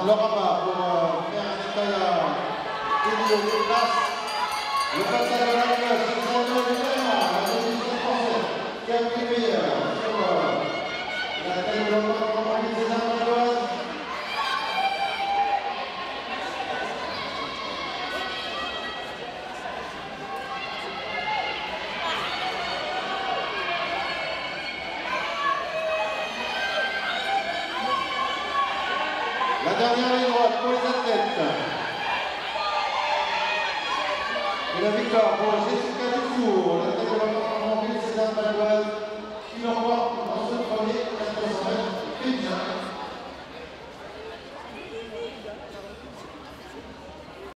on l'aura pas pour faire un détail à Émile de place. Le passage à la gauche, c'est Jean-Noël Duverna, la deuxième française, qui a pris meilleur sur la tête de l'enfant de compagnie des Armandoises. La dernière ligne droite pour les athlètes. Et la victoire pour Jessica Dufour, la tête de l'enfant de compagnie des Armandoises.